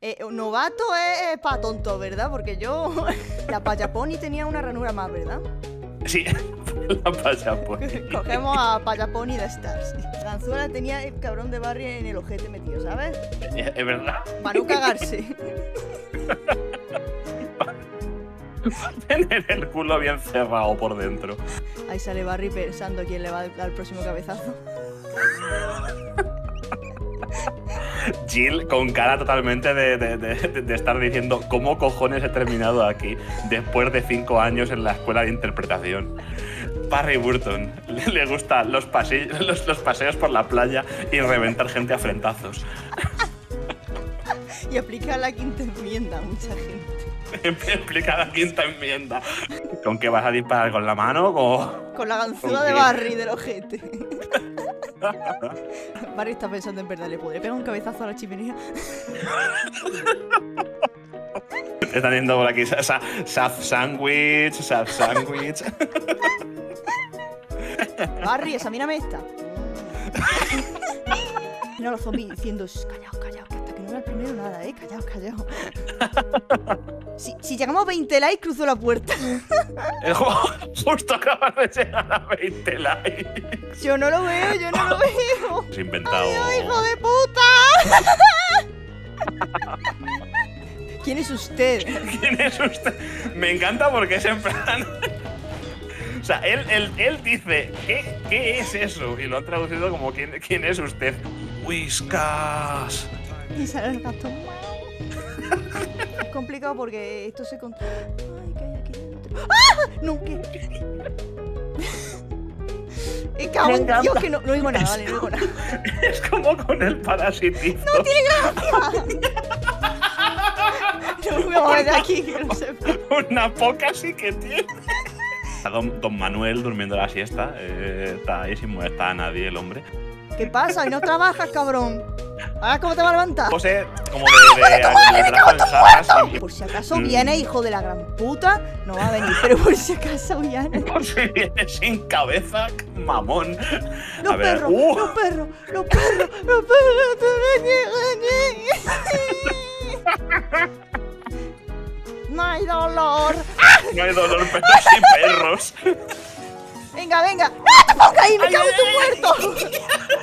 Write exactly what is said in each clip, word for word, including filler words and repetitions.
Eh, novato es, es pa' tonto, ¿verdad? Porque yo... La Payaponi tenía una ranura más, ¿verdad? Sí, la Payaponi. Cogemos a Payaponi de Stars. Ganzuela tenía el cabrón de Barry en el ojete metido, ¿sabes? Es, es verdad. Para no cagarse. Tener el culo bien cerrado por dentro. Ahí sale Barry pensando quién le va a dar el próximo cabezazo. Jill con cara totalmente de, de, de, de estar diciendo ¿cómo cojones he terminado aquí después de cinco años en la escuela de interpretación? Barry Burton le, le gustan los, los, los paseos por la playa y reventar gente a frentazos. Y aplica la quinta enmienda a mucha gente. Explica la quinta enmienda. ¿Con qué vas a disparar? ¿Con la mano o...? Con la ganzúa de Barry del ojete. Barry está pensando en verdad, ¿le podré pegar un cabezazo a la chimenea? Están yendo por aquí. Saf sandwich, saf sandwich. Barry, examíname esta. Mira los zombies diciendo, callaos, callaos, que hasta que no era el primero nada, eh, callaos, callaos. Si, si llegamos a veinte likes, cruzo la puerta. Justo acabas de llegar a veinte likes. Yo no lo veo, yo no lo veo. Has inventado. ¡Ay, hijo de puta! ¿Quién es usted? ¿Quién es usted? Me encanta porque es en plan... O sea, él, él, él dice, ¿qué, ¿qué es eso? Y lo han traducido como, ¿quién, quién es usted? Whiskas. Y sale el gato. Es complicado porque esto se... Con... Ay, ¿qué hay aquí dentro? ¡Ah! No, ¿qué? Eh, cabrón, Dios, que no, no oigo nada, vale, no oigo nada. Es como con el parasitito. ¡No tiene gracia! No me voy a mover de aquí, que no sé. Una poca sí que tiene. Don, don Manuel durmiendo la siesta. Eh, está ahí sin molestar a nadie el hombre. ¿Qué pasa? ¿Y no trabajas, cabrón? ¿Ahora cómo te va a levantar? José, como de... de, de, de, de las y... Por si acaso viene, hijo de la gran puta, no va a venir, pero por si acaso viene. Por si viene sin cabeza, mamón. Los a ver, perros, uh. los perros, los perros, los perros. No hay dolor. No hay dolor, pero sí perros. Venga, venga. ¡No te pongas ahí! ¡Me cago en tu muerto!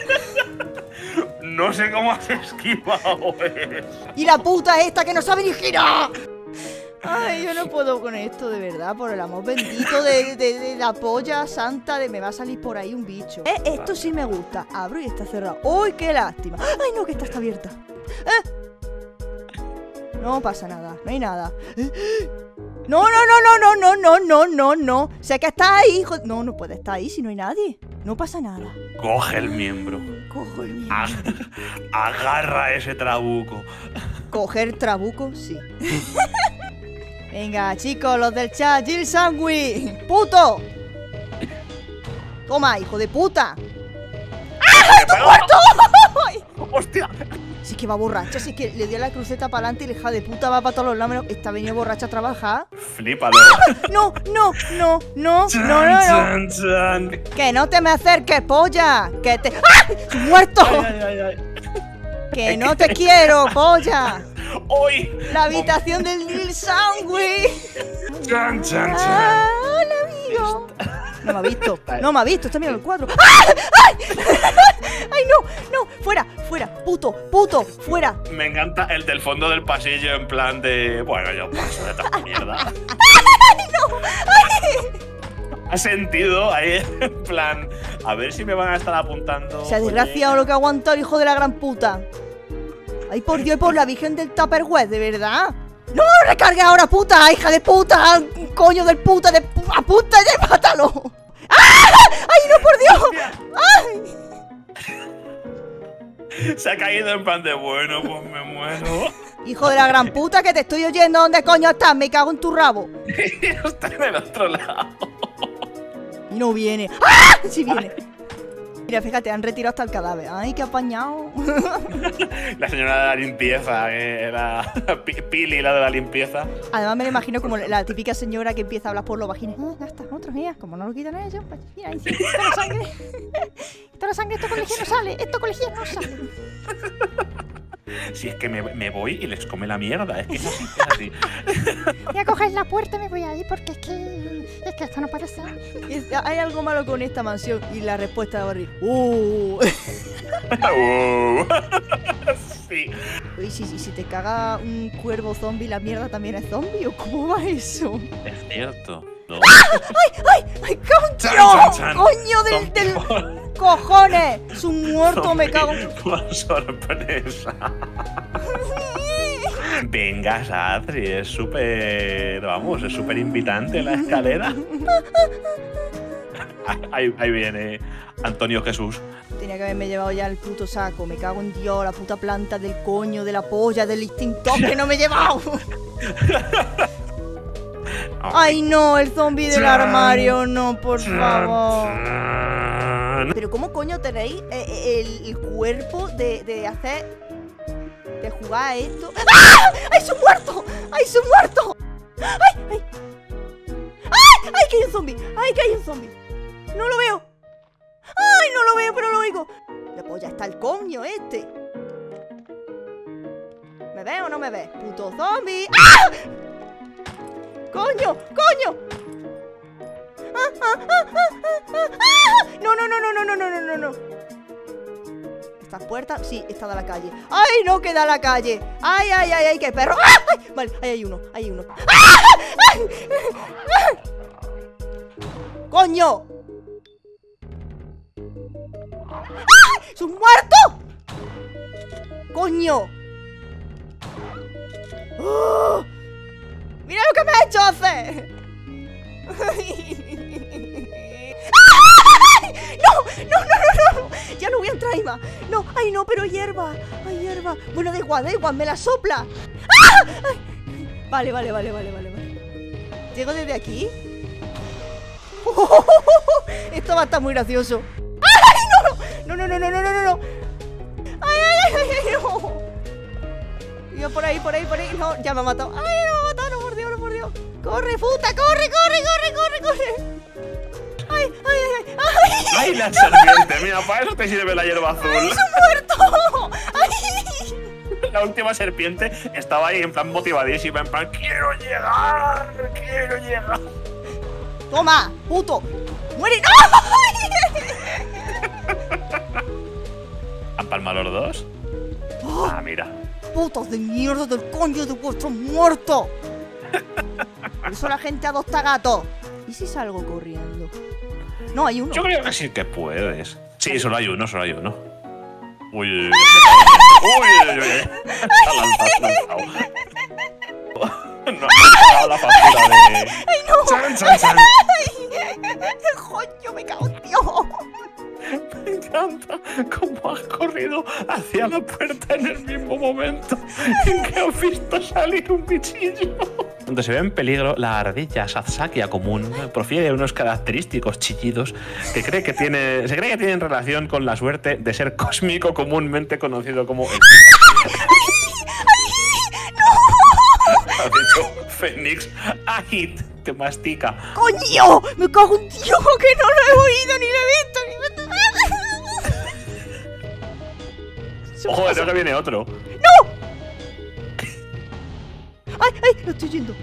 No sé cómo has esquivado eso. Y la puta esta que no sabe ni girar. Ay, yo no puedo con esto, de verdad. Por el amor bendito de, de, de la polla santa de me va a salir por ahí un bicho. Eh, esto sí me gusta. Abro y está cerrado. ¡Uy, qué lástima! ¡Ay, no, que esta está abierta! ¿Eh? No pasa nada, no hay nada. No, no, no, no, no, no, no, no, no. Sé que está ahí, hijo. No, no puede estar ahí si no hay nadie. No pasa nada. Coge el miembro. Cojo el miembro. Agarra ese trabuco. Coger trabuco, sí. Venga, chicos, los del chat. Jill Sandwich. ¡Puto! Toma, hijo de puta. ¡Ah! ¡Estoy muerto! ¡Hostia! Si es que va borracha, si es que le dio la cruceta para adelante y la hija de puta va para todos los lados. Está venida borracha a trabajar. Flípalo. No, no, no, no, chan, no, no, no. Chan, chan. Que no te me acerques, polla. Que te... ¡Ah! ¡Estoy muerto! Ay, ay, ay, ay. Que no te quiero, polla. Hoy. La habitación del Jill Sandwich. Chan, chan, Ah, chan. hola, amigo. No me ha visto, no me ha visto, está mirando el cuadro. ¡Ah! ¡Ay! ¡Ay, no! ¡No! ¡Fuera! ¡Fuera! ¡Puto! ¡Puto! ¡Fuera! Me encanta el del fondo del pasillo en plan de... Bueno, yo paso de tanta mierda. ¡Ay, no! ¡Ay! Ha sentido ahí en plan... A ver si me van a estar apuntando... Se ha desgraciado lo que ha aguantado el hijo de la gran puta. Ay, por Dios y por la virgen del Tupperware, ¿de verdad? ¡No! ¡Recargue ahora, puta! ¡Hija de puta! ¡Coño del puta! ¡De puta! ¡Puta! ¡Ya mátalo! ¡Ah! ¡Ay, no, por Dios! ¡Ay! Se ha caído en plan de... Bueno, pues me muero. Hijo de la gran puta, que te estoy oyendo. ¿Dónde coño estás? Me cago en tu rabo. Está en el otro lado. Y no viene. ¡Ah! Sí viene. Mira, fíjate, han retirado hasta el cadáver. ¡Ay, qué apañado! La señora de la limpieza, que era Pili, la de la limpieza. Además me lo imagino como la típica señora que empieza a hablar por los vagines. Ah, ya está, otra, mira, como no lo quitan ellos, pues mira, ahí sí, toda la sangre. Toda la sangre, esto con lejía no sale, esto con lejía no sale. Si es que me, me voy y les come la mierda. Es que es así, es así. Voy a coger la puerta y me voy ahí porque es que... Es que esto no puede ser. Es- Hay algo malo con esta mansión. Y la respuesta de Barry. ¡Uh! Uh. Sí. Oye, si, si, si te caga un cuervo zombie, ¿la mierda también es zombie? ¿O cómo va eso? Es cierto. ¿No? ¡Ay, cabrón! Chan, chan, chan. ¡Coño del, del... ¡Cojones! ¡Es un muerto, me cago! Por sorpresa. Venga, Sadri, es súper. Vamos, es súper invitante la escalera. Ahí, ahí viene Antonio Jesús. Tenía que haberme llevado ya el puto saco. Me cago en Dios, la puta planta del coño, de la polla, del extintor que no me he llevado. Ay, no, el zombie del armario, no, por favor. Pero ¿cómo coño tenéis eh, eh, el, el cuerpo de, de hacer... de jugar a esto? ¡Ah! ¡Ay, es un muerto! ¡Ay, es un muerto! ¡Ay, ay! ¡Ay, ay, que hay un zombie! ¡Ay, que hay un zombie! ¡No lo veo! ¡Ay, no lo veo, pero lo oigo! La polla está el coño este. ¿Me ve o no me ve? ¡Puto zombie! ¡Ah! ¡Coño! ¡Coño! ¡Ah, ah, ah, ah, ah, ah! ¡No, no, no, no, no, no, no, no, no, no! ¿Esta puerta? Sí, está de la calle. ¡Ay, no queda la calle! ¡Ay, ay, ay, ay, qué perro! ¡Ah! ¡Ay! Vale, ahí hay uno, ahí hay uno. ¡Ah! ¡Ay! ¡Ah! ¡Coño! ¡Ah! ¡Es un muerto! ¡Coño! ¡Oh! ¡Mira lo que me ha hecho hacer! ¡No! ¡No, no, no, no! Ya no voy a entrar ahí más. No, ay no, pero hierba. Ay, hierba. Bueno, da igual, da igual, me la sopla. ¡Ah! Ay. Vale, vale, vale, vale, vale, vale. ¿Llego desde aquí? Esto va a estar muy gracioso. ¡Ay, no! No, no, no, no, no, no, no. ¡Ay, ay, ay, ay, no! Yo por ahí, por ahí, por ahí. No, ya me ha matado. ¡Ay, no me ha matado! No, por Dios, no, por Dios. ¡Corre, puta! ¡Corre, corre, corre, corre, corre! ¡Ay, ay, ay! ¡Ay! ¡Ay, la serpiente! Mira, para eso te sirve la hierba azul. ¡Ay, es un muerto! ¡Ay! La última serpiente estaba ahí en plan motivadísima, en plan, quiero llegar, quiero llegar. ¡Toma, puto! ¡Muere! ¡No! ¿Han palmado los dos? Oh, Ah, mira. ¡putos de mierda del coño de vuestros muertos! Por eso la gente adopta gatos. ¿Y si salgo corriendo? No, hay uno. Yo creo que sí que puedes. Sí, solo hay uno, solo hay uno. Uy, uy, uy. Uy, uy, uy. Se ha lanzado, se ha lanzado. No, no he pagado la factura de... ¡Ay, no! ¡Chan, chan, chan! ¡Ay! ¡Coño, me cago en Dios! Me encanta cómo has corrido hacia la puerta en el mismo momento en que has visto salir un bichillo. Donde se ve en peligro, la ardilla Sazakia común profiere unos característicos chillidos que cree que tiene, se cree que tienen relación con la suerte de ser cósmico comúnmente conocido como el ha dicho Fénix Agit, que mastica. ¡Coño! ¡Me cago en Dios! ¡Que no lo he oído ni lo he visto! Ni me... Ojo, creo que viene otro. ¡No! ¡Ay, ay! ¡Lo estoy yendo!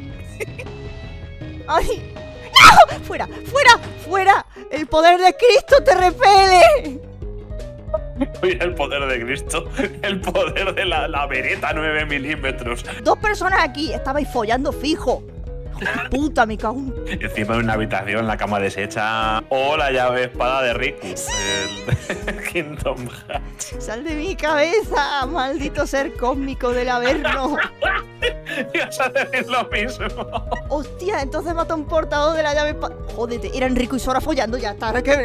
¡Ay! ¡No! ¡Fuera! ¡Fuera! ¡Fuera! ¡El poder de Cristo te repele! Mira el poder de Cristo, el poder de la, la vereta nueve milímetros. Dos personas aquí, estabais follando fijo. ¡Hijo de puta, me cago en... Encima de una habitación, la cama deshecha. O la llave espada de Riku, el Kingdom Hearts. ¡Sal de mi cabeza, maldito ser cósmico del Averno! Ibas a decir lo mismo. ¡Hostia! Entonces mata un portador de la llave espada... Jódete, eran Riku y Sora follando, ya está. Que...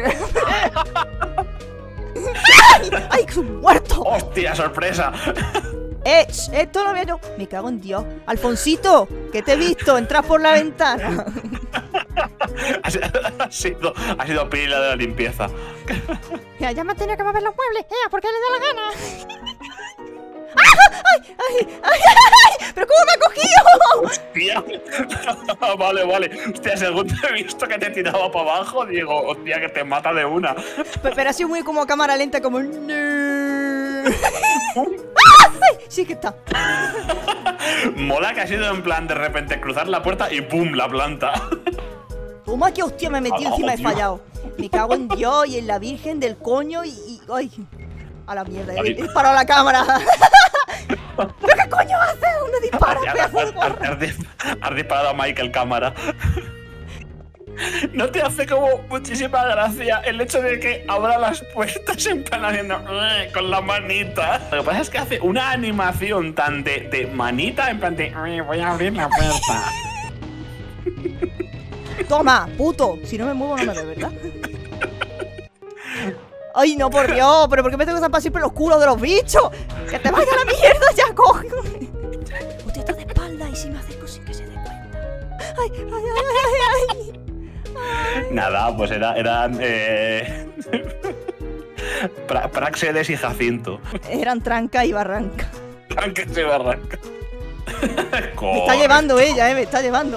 ¡Ay! ¡Ay, que un muerto! ¡Hostia, sorpresa! ¡Eh! Esto lo veo yo. Me cago en Dios. Alfonsito, que te he visto. Entras por la ventana. Ha sido, ha sido, ha sido pila de la limpieza. Mira, ya me ha tenido que mover los muebles, ¿eh? ¿Por qué le da la gana? ¡Ay! ¡Ay! ¡Ay! ¡Ay! ¿Pero cómo me ha cogido! ¡Hostia! Vale, vale. Hostia, según te he visto que te tiraba para abajo, digo, hostia, que te mata de una. Pero ha sido muy como a cámara lenta, como... ¡No! Sí que está. Mola que ha sido en plan de repente cruzar la puerta y ¡pum! La planta. Toma que hostia me he metido, Oh, encima he Dios. fallado. Me cago en Dios y en la Virgen del coño y... y ¡ay! A la mierda, he Ay. disparado a la cámara. ¿Pero qué coño haces? ¿Dónde disparas, Has- pedazo de has- gorra? has dis- has disparado a Michael cámara. ¿No te hace como muchísima gracia el hecho de que abra las puertas en plan haciendo "Eh", con la manita? Lo que pasa es que hace una animación tan de, de manita en plan de "Eh, voy a abrir la puerta". Toma, puto. Si no me muevo no me ve, ¿verdad? Ay, no, por Dios. ¿Pero por qué me tengo que zapar siempre los culos de los bichos? ¡Que te vaya a la mierda ya, coge! Hostia, está de espalda y si me acerco sin que se dé cuenta. Ay, ay, ay, ay, ay. Nada, pues era, eran eh, Pra- Praxedes y Jacinto. Eran tranca y barranca. Aunque se barranca. Me está llevando ella, eh, me está llevando.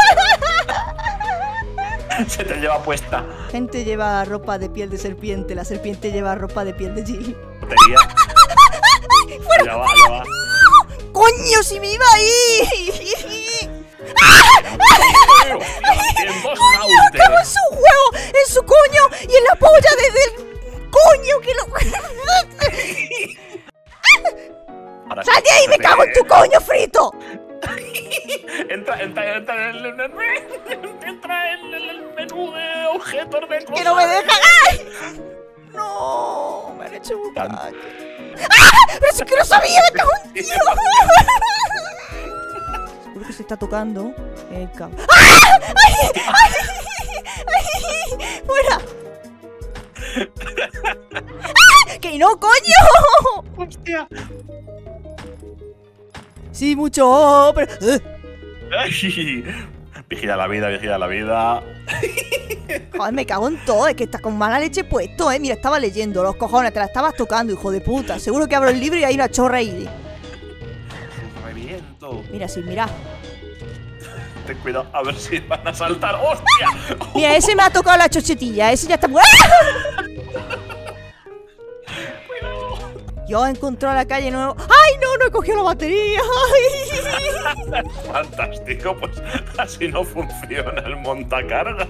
Se te lleva puesta. Gente lleva ropa de piel de serpiente, la serpiente lleva ropa de piel de Jill. Batería. Ya va, ya va. ¡Coño, si me iba ahí! En dos ¡Cago en counters. su huevo! ¡En su coño! ¡Y en la polla de- del coño! ¡Que lo... Ahora ¡Sal de ahí! ¡Me sí. cago en tu coño frito! Entra, entra, entra en el, entra en el menú de objetos de cosas. ¡Que no me deja! ¡Ay! ¡No! Me han hecho un Tan- ¡Ah! ¡Pero si es que no sabía! ¡Me cago en Dios! Seguro que se está tocando el cable. ¡Ah! ¡Ay! ¡Ay! ¡Ay! ¡Fuera! ¡Ah! ¡Que no, coño! Hostia. Sí, mucho, pero... ¡Eh! Ay. Vigila la vida, vigila la vida. Joder, me cago en todo, es que estás con mala leche puesto, eh. Mira, estaba leyendo, los cojones, te la estabas tocando, hijo de puta. Seguro que abro el libro y hay una chorra ahí. Reviento. Mira, sí, mira. Ten cuidado, a ver si van a saltar. ¡Hostia! Mira, ese me ha tocado la chochetilla, ese ya está... ¡Ah! Yo he encontrado la calle nuevo. ¡Ay, no! No he cogido la batería. ¡Ay! Fantástico, pues así no funciona el montacarga.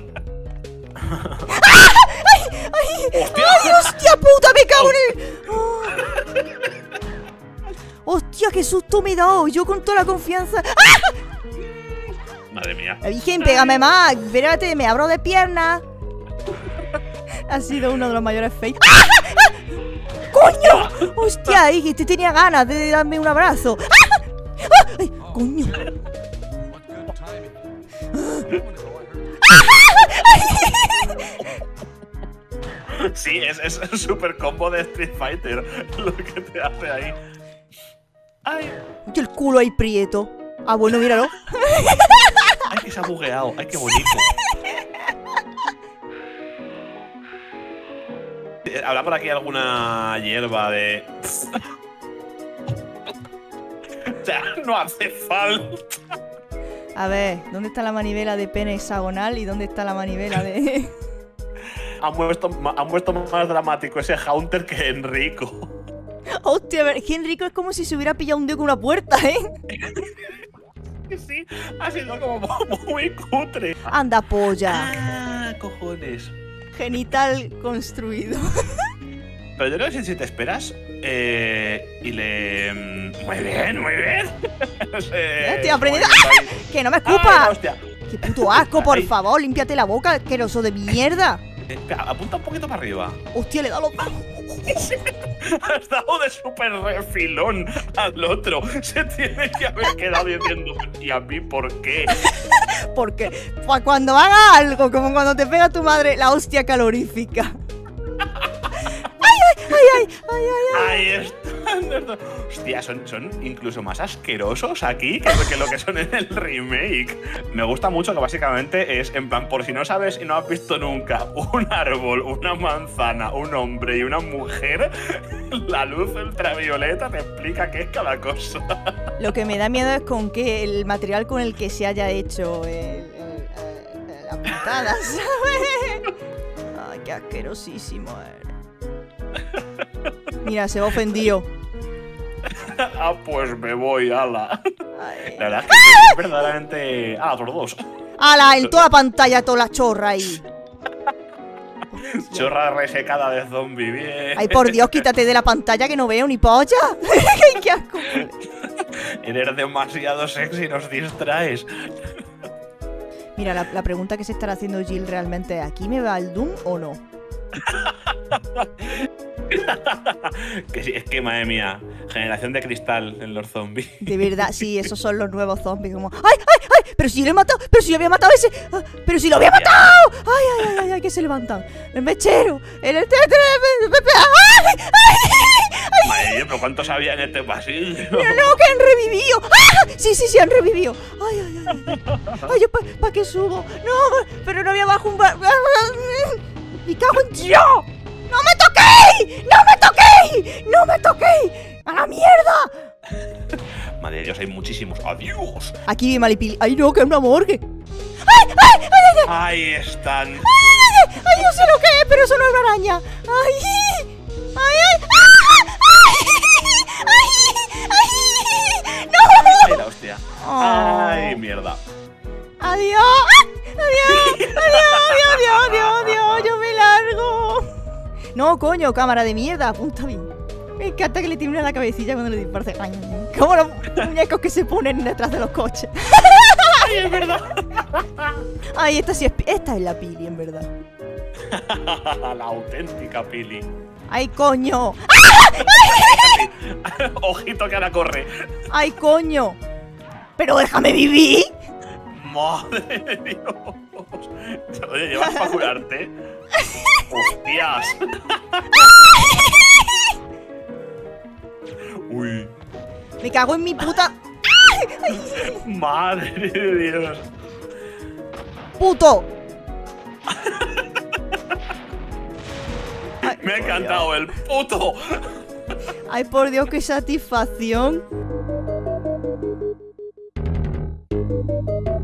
¡Hostia! ¡Ay, hostia puta! ¡Me cago en el... Oh. ¡Hostia, qué susto me he dado! Yo con toda la confianza... ¡Ah! Madre mía. La Virgen, pégame más. Espérate, me abro de piernas. Ha sido uno de los mayores fakes. ¡Ah! ¡Ah! ¡Coño! ¡Hostia! Y este tenía ganas de darme un abrazo. ¡Ah! ¡Ah! ¡Ay, coño! Sí, es, es un super combo de Street Fighter lo que te hace ahí. ¡Ay! Oye, el culo ahí prieto. Ah, bueno, míralo. ¡Ay, que se ha bugueado! ¡Ay, qué bonito! Eh, ¿Habrá por aquí alguna hierba de...? O sea, no hace falta. A ver, ¿dónde está la manivela de pene hexagonal y dónde está la manivela de...? Han puesto, han puesto más dramático ese Haunter que Enrico. Hostia, a ver, que Enrico es como si se hubiera pillado un dedo con una puerta, ¿eh? Sí, ha sido como muy cutre. Anda, polla. Ah, cojones. Genital construido. Pero yo creo que si te esperas eh, y le... mm, Muy bien, muy bien. Ya estoy aprendiendo. Muy bien, ¡Ah! ¡Que no me ahí. escupa! Ay, hostia. ¡Qué puto asco, por Ay. favor! Límpiate la boca, asqueroso de mierda. Eh, espera, apunta un poquito para arriba. Hostia, le he dado los... Has dado de súper refilón al otro. Se tiene que haber quedado diciendo, ¿y a mí por qué? Porque pa- cuando haga algo, como cuando te pega tu madre la hostia calorífica. ¡Ay, ay, ay, ay, ay, ay! Ahí están. Hostia, son, son incluso más asquerosos aquí que lo, que lo que son en el remake. Me gusta mucho que básicamente es, en plan, por si no sabes y no has visto nunca un árbol, una manzana, un hombre y una mujer, la luz ultravioleta te explica qué es cada cosa. Lo que me da miedo es con que el material con el que se haya hecho el, el, el- el- la puntada, ¿sabes? Ay, qué asquerosísimo eres. Mira, se va ofendido. Ah, pues me voy, ala. Ay. La verdad es que es verdaderamente... Ah, otros dos. ¡Hala! En toda la pantalla, toda la chorra ahí. Chorra resecada de zombie, bien. Ay, por Dios, quítate de la pantalla que no veo ni polla. Ay, qué asco. Eres demasiado sexy y nos distraes. Mira, la, la pregunta que se estará haciendo Jill realmente es: ¿aquí me va el Doom o no? Que sí, es que, madre mía, generación de cristal en los zombies. De verdad, sí, esos son los nuevos zombies. Como, ¡ay, ay, ay! Pero si yo lo he matado, pero si yo había matado a ese. Ah, pero si lo había matado. ¡Ay, ay, ay, ay! ay que se levantan. El mechero. El. el- ¡Ay, ay! Madre mía, pero ¿cuántos había en este pasillo? ¡No, no, que han revivido! ¡Ah! Sí, sí, sí, han revivido. ¡Ay, ay, ay! ¡Ay, ay yo para pa qué subo! ¡No! Pero no había abajo un. bar- ¡Me cago en Dios! ¡No me toquéis! ¡No me toquéis! ¡No me toquéis! ¡A la mierda! Madre de Dios, hay muchísimos. ¡Adiós! Aquí vi Malipili. ¡Ay, no, que es una morgue! ¡Ay, ay, ay, ay! ¡Ay, Ahí están. ay, ay! ¡Ay, yo sé lo que es, pero eso no es una araña! ¡Ay! ¡Ay, ay! ¡Ay! ¡Ay! ¡Ay! ¡No! Ay, la hostia. Oh. Ay, mierda. ¡Adiós! ¡Adiós! ¡Adiós! ¡Adiós! ¡Adiós! ¡Adiós! ¡Adiós! ¡Yo me largo! No, coño, cámara de mierda, apunta bien. Me encanta que le tiembla la cabecilla cuando le dispara. Como los muñecos que se ponen detrás de los coches. Ay, es verdad. Ay, esta sí es, esta es la Pili, en verdad. La auténtica Pili. Ay, coño. Ojito que ahora corre. Ay, coño. Pero déjame vivir. Madre de Dios. Oye, ¿llevas para curarte? ¡Hostias! Uy. Me cago en mi puta. Madre de Dios. ¡Puto! Me ha encantado el puto. Ay, por Dios, qué satisfacción.